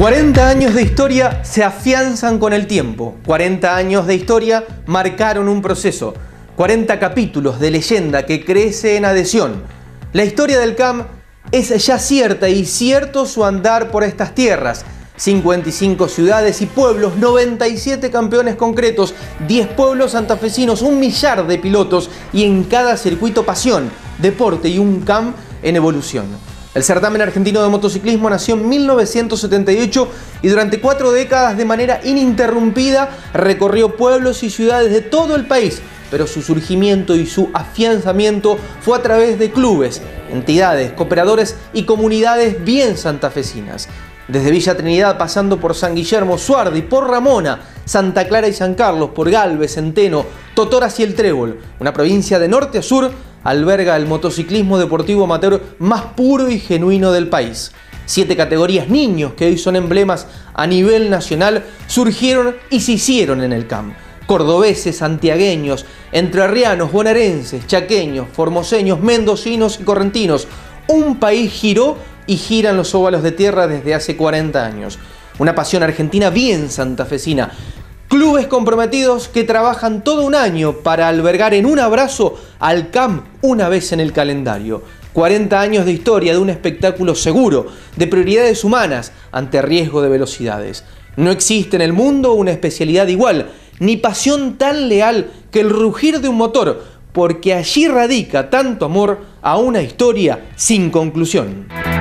40 años de historia se afianzan con el tiempo. 40 años de historia marcaron un proceso. 40 capítulos de leyenda que crece en adhesión. La historia del CAM es ya cierta y cierto su andar por estas tierras. 55 ciudades y pueblos, 97 campeones concretos, 10 pueblos santafesinos, 1 millar de pilotos y en cada circuito pasión, deporte y un CAM en evolución. El certamen argentino de motociclismo nació en 1978 y durante 4 décadas de manera ininterrumpida recorrió pueblos y ciudades de todo el país, pero su surgimiento y su afianzamiento fue a través de clubes, entidades, cooperadores y comunidades bien santafesinas. Desde Villa Trinidad, pasando por San Guillermo, Suardi, por Ramona, Santa Clara y San Carlos, por Galvez, Centeno, Totoras y El Trébol, una provincia de norte a sur, alberga el motociclismo deportivo amateur más puro y genuino del país. 7 categorías niños que hoy son emblemas a nivel nacional surgieron y se hicieron en el CAM. Cordobeses, santiagueños, entrerrianos, bonaerenses, chaqueños, formoseños, mendocinos y correntinos. Un país giró y giran los óvalos de tierra desde hace 40 años. Una pasión argentina bien santafesina. Clubes comprometidos que trabajan todo un año para albergar en un abrazo al CAM una vez en el calendario. 40 años de historia de un espectáculo seguro, de prioridades humanas ante riesgo de velocidades. No existe en el mundo una especialidad igual, ni pasión tan leal que el rugir de un motor, porque allí radica tanto amor a una historia sin conclusión.